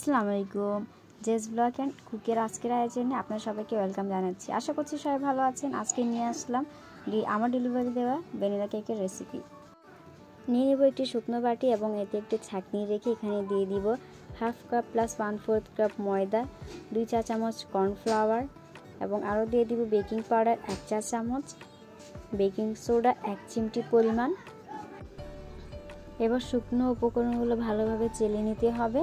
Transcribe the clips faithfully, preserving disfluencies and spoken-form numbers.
আসসালামু আলাইকুম JS blog and কুকের আজকের আয়োজনে আপনারা সবাইকে ওয়েলকাম জানাচ্ছি। আশা করছি সবাই ভালো আছেন। আজকে নিয়ে আসলাম আমার ডেলিভারি দেওয়া ভ্যানিলা কেকের রেসিপি। নিয়ে নেব একটি শুকনো বাটি এবং এতে একটি ছাঁকনি রেখে এখানে দিয়ে দিব half cup plus one fourth cup ময়দা, দুই চা চামচ কর্নফ্লাওয়ার এবং আরও দিয়ে দিব বেকিং পাউডার এক চা চামচ, বেকিং সোডা এক চিমটি পরিমাণ। এবার শুকনো উপকরণগুলো ভালোভাবে চেলে নিতে হবে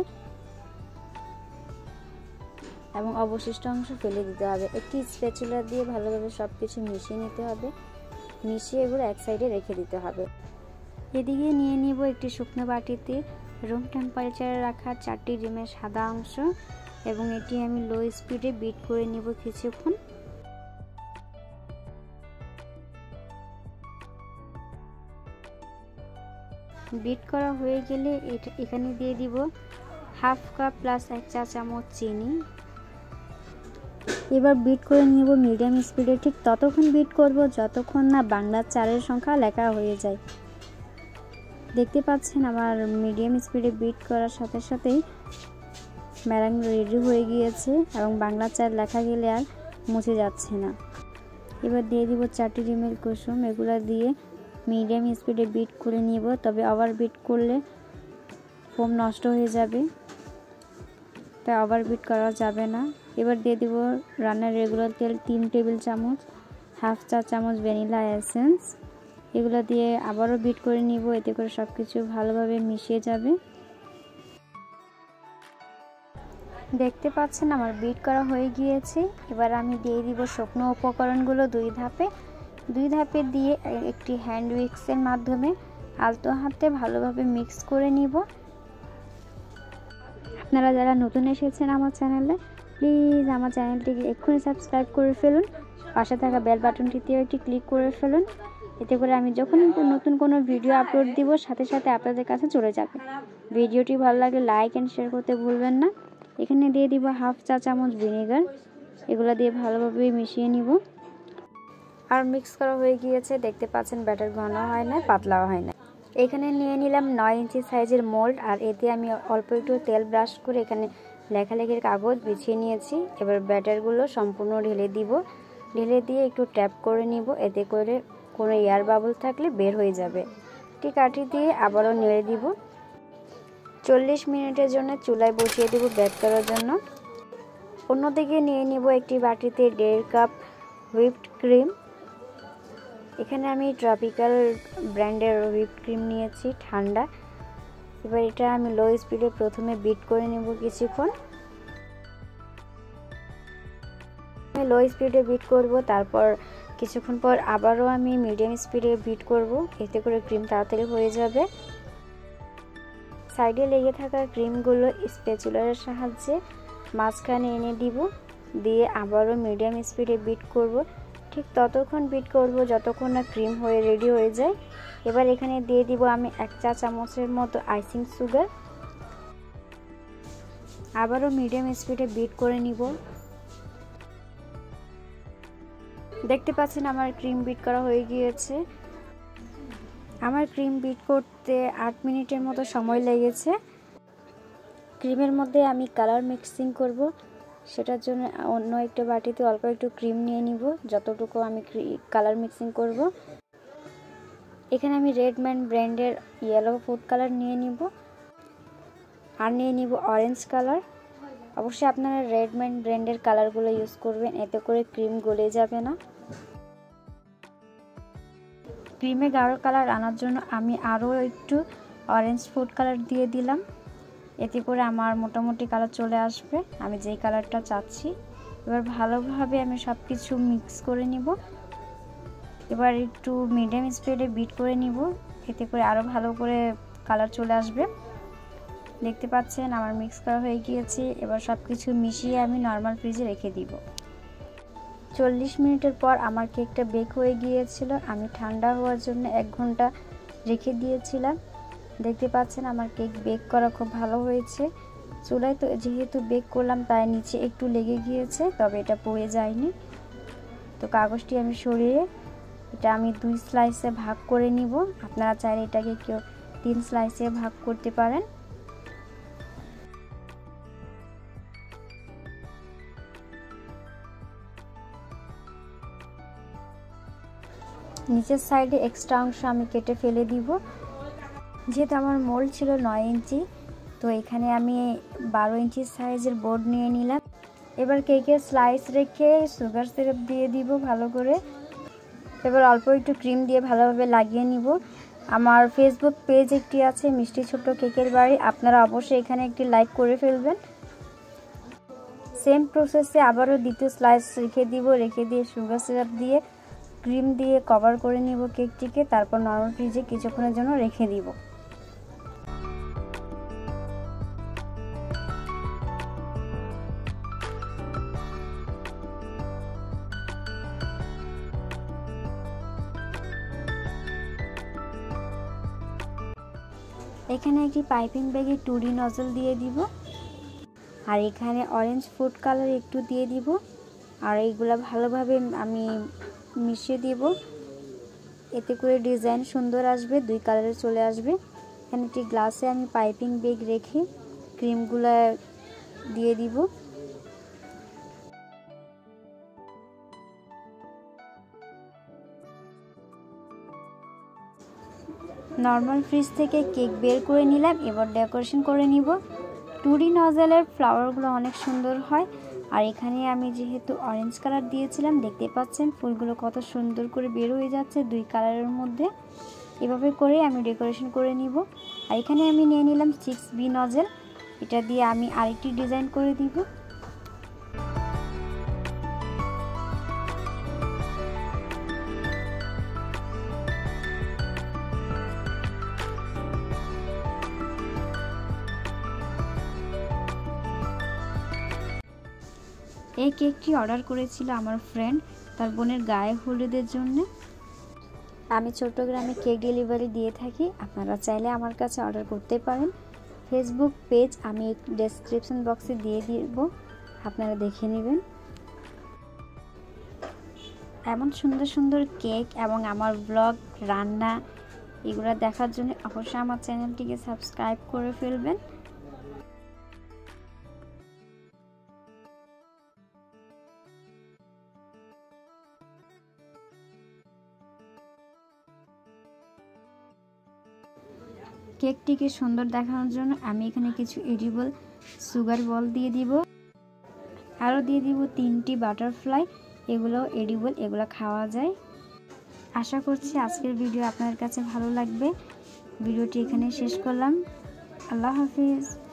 এবং অবশিষ্ট অংশ ফেলে দিতে হবে। একটি স্প্যাচুলা দিয়ে ভালোভাবে সব কিছু মিশিয়ে নিতে হবে। মিশিয়ে এগুলো এক সাইডে রেখে দিতে হবে। এদিকে নিয়ে নিব একটি শুকনো বাটিতে রুম টেম্পারেচারে রাখা চারটি ডিমের সাদা অংশ এবং এটি আমি লো স্পিডে বিট করে নিব কিছুক্ষণ। বিট করা হয়ে গেলে এখানে দিয়ে দিব হাফ কাপ প্লাস এক চা চামচ চিনি। এবার বিট করে নিব মিডিয়াম স্পিডে। ঠিক ততক্ষণ বিট করব যতক্ষণ না বাংলার চারের সংখ্যা লেখা হয়ে যায়। দেখতে পাচ্ছেন আমার মিডিয়াম স্পিডে বিট করার সাথে সাথেই ম্যারাং রেডি হয়ে গিয়েছে এবং বাংলা চার লেখা গেলে আর মুছে যাচ্ছে না। এবার দিয়ে দিব চারটি ডিমের কুসুম। এগুলো দিয়ে মিডিয়াম স্পিডে বিট করে নিব, তবে ওভার বিট করলে ফোম নষ্ট হয়ে যাবে, তাই ওভার বিট করা যাবে না। এবার দিয়ে দিব রান্নার রেগুলার তেল তিন টেবিল চামচ, হাফ চা চামচ ভ্যানিলা এসেন্স। এগুলো দিয়ে আবারও বিট করে নিব, এতে করে সব কিছু ভালোভাবে মিশিয়ে যাবে। দেখতে পাচ্ছেন আমার বিট করা হয়ে গিয়েছে। এবার আমি দিয়ে দিব শুকনো উপকরণগুলো দুই ধাপে দুই ধাপে দিয়ে একটি হ্যান্ড উইক্সের মাধ্যমে আলতো হাতে ভালোভাবে মিক্স করে নিব। আপনারা যারা নতুন এসেছেন আমার চ্যানেলে, প্লিজ আমার চ্যানেলটিকে এক্ষুনি সাবস্ক্রাইব করে ফেলুন। পাশে থাকা বেল বাটনটিতেও একটি ক্লিক করে ফেলুন, এতে করে আমি যখন নতুন কোনো ভিডিও আপলোড দিব সাথে সাথে আপনাদের কাছে চলে যাবে। ভিডিওটি ভালো লাগলে লাইক অ্যান্ড শেয়ার করতে ভুলবেন না। এখানে দিয়ে দিব হাফ চা চামচ ভিনেগার। এগুলো দিয়ে ভালোভাবে মিশিয়ে নিব। আর মিক্স করা হয়ে গিয়েছে। দেখতে পাচ্ছেন ব্যাটার ঘন হয় না, পাতলাও হয় না। এখানে নিয়ে নিলাম নয় ইঞ্চি সাইজের মোল্ড, আর এতে আমি অল্প একটু তেল ব্রাশ করে এখানে লেখালেখির কাগজ বিছিয়ে নিয়েছি। এবার ব্যাটারগুলো সম্পূর্ণ ঢেলে দিব। ঢেলে দিয়ে একটু ট্যাপ করে নিব, এতে করে কোনো এয়ার বাবল থাকলে বের হয়ে যাবে। একটি কাঠি দিয়ে আবারও নেড়ে দিব। চল্লিশ মিনিটের জন্য চুলায় বসিয়ে দেব বেক করার জন্য। অন্যদিকে নিয়ে নিব একটি বাটিতে দেড় কাপ হুইপড ক্রিম। এখানে আমি ট্রপিক্যাল ব্র্যান্ডের হুইপড ক্রিম নিয়েছি, ঠান্ডা। এবার এটা আমি লো স্পিডে প্রথমে বিট করে নেব কিছুক্ষণ। আমি লো স্পিডে বিট করব, তারপর কিছুক্ষণ পর আবারও আমি মিডিয়াম স্পিডে বিট করব, এতে করে ক্রিম তাড়াতাড়ি হয়ে যাবে। সাইডে লেগে থাকা ক্রিমগুলো স্প্যাচুলারের সাহায্যে মাঝখানে এনে দিব, দিয়ে আবারও মিডিয়াম স্পিডে বিট করব। ঠিক ততক্ষণ বিট করব যতক্ষণ না ক্রিম হয়ে রেডি হয়ে যায়। এবার এখানে দিয়ে দিব আমি এক চা চামচের মতো আইসিং সুগার। আবারও মিডিয়াম স্পিডে বিট করে নিব। দেখতে পাচ্ছেন আমার ক্রিম বিট করা হয়ে গিয়েছে। আমার ক্রিম বিট করতে আট মিনিটের মতো সময় লেগেছে। ক্রিমের মধ্যে আমি কালার মিক্সিং করব, সেটার জন্য অন্য একটা বাটিতে অল্প একটু ক্রিম নিয়ে নিব, যতটুকু আমি কালার মিক্সিং করব। এখানে আমি রেডম্যান ব্র্যান্ডের ইয়েলো ফুড কালার নিয়ে নিব, আর নিয়ে নিব অরেঞ্জ কালার। অবশ্যই আপনারা রেডম্যান ব্র্যান্ডের কালারগুলো ইউজ করবেন, এতে করে ক্রিম গলে যাবে না। ক্রিমে গাঢ় কালার আনার জন্য আমি আরও একটু অরেঞ্জ ফুড কালার দিয়ে দিলাম, এতে করে আমার মোটামুটি কালার চলে আসবে আমি যেই কালারটা চাচ্ছি। এবার ভালোভাবে আমি সব কিছু মিক্স করে নিব। এবার একটু মিডিয়াম স্পিডে বিট করে নিব, এতে করে আরও ভালো করে কালার চলে আসবে। দেখতে পাচ্ছেন আমার মিক্স করা হয়ে গিয়েছে। এবার সব কিছু মিশিয়ে আমি নর্মাল ফ্রিজে রেখে দিব। চল্লিশ মিনিটের পর আমার কেকটা বেক হয়ে গিয়েছিল। আমি ঠান্ডা হওয়ার জন্য এক ঘন্টা রেখে দিয়েছিলাম। দেখতে পাচ্ছেন আমার কেক বেক করা খুব ভালো হয়েছে। চুলায় তো যেহেতু বেক করলাম তাই নিচে একটু লেগে গিয়েছে, তবে এটা পুড়ে যায়নি। তো কাগজটি আমি সরিয়ে এটা আমি দুই স্লাইসে ভাগ করে নিব। আপনারা চাইলে এটাকে কেউ তিন স্লাইসে ভাগ করতে পারেন। নিচের সাইডে এক্সট্রা অংশ আমি কেটে ফেলে দিব। যেহেতু আমার মোল্ড ছিল নয় ইঞ্চি, তো এখানে আমি বারো ইঞ্চি সাইজের বোর্ড নিয়ে নিলাম। এবার কেকের স্লাইস রেখে সুগার সিরাপ দিয়ে দিব ভালো করে। এবার অল্প একটু ক্রিম দিয়ে ভালোভাবে লাগিয়ে নিব। আমার ফেসবুক পেজ একটি আছে, মিষ্টি ছোট্ট কেকের বাড়ি, আপনারা অবশ্যই এখানে একটি লাইক করে ফেলবেন। সেম প্রসেসে আবারও দ্বিতীয় স্লাইস রেখে দিব, রেখে দিয়ে সুগার সিরাপ দিয়ে ক্রিম দিয়ে কভার করে নিব কেকটিকে। তারপর নরমাল ফ্রিজে কিছুক্ষণের জন্য রেখে দিব। এখানে একটি পাইপিং ব্যাগে টু ডি নজল দিয়ে দিব, আর এখানে অরেঞ্জ ফুড কালার একটু দিয়ে দিব, আর এইগুলা ভালোভাবে আমি মিশিয়ে দিব। এতে করে ডিজাইন সুন্দর আসবে, দুই কালারে চলে আসবে। এখানে একটি গ্লাসে আমি পাইপিং ব্যাগ রেখে ক্রিমগুলা দিয়ে দিব। নর্মাল ফ্রিজ থেকে কেক বের করে নিলাম। এবার ডেকোরেশন করে নিব। টু ডি নজেলের ফ্লাওয়ারগুলো অনেক সুন্দর হয়, আর এখানে আমি যেহেতু অরেঞ্জ কালার দিয়েছিলাম, দেখতে পাচ্ছেন ফুলগুলো কত সুন্দর করে বের হয়ে যাচ্ছে দুই কালারের মধ্যে। এভাবে করে আমি ডেকোরেশন করে নিব। আর এখানে আমি নিয়ে নিলাম সিক্স বি নজেল, এটা দিয়ে আমি আরেকটি ডিজাইন করে দিব। এই কেকটি অর্ডার করেছিল আমার ফ্রেন্ড তার বোনের গায়ে হলুদের জন্য। আমি চট্টগ্রামে কেক ডেলিভারি দিয়ে থাকি, আপনারা চাইলে আমার কাছে অর্ডার করতে পারেন। ফেসবুক পেজ আমি ডেসক্রিপশন বক্সে দিয়ে দিব, আপনারা দেখে নেবেন। এমন সুন্দর সুন্দর কেক এবং আমার ব্লগ, রান্না এগুলো দেখার জন্য অবশ্যই আমার চ্যানেলটিকে সাবস্ক্রাইব করে ফেলবেন। কেকটিকে সুন্দর দেখানোর জন্য আমি এখানে কিছু এডিবল সুগার বল দিয়ে দিব, আরও দিয়ে দিব তিনটি বাটারফ্লাই, এগুলো এডিবল, এগুলো খাওয়া যায়। আশা করছি আজকের ভিডিও আপনার কাছে ভালো লাগবে। ভিডিওটি এখানে শেষ করলাম। আল্লাহ হাফিজ।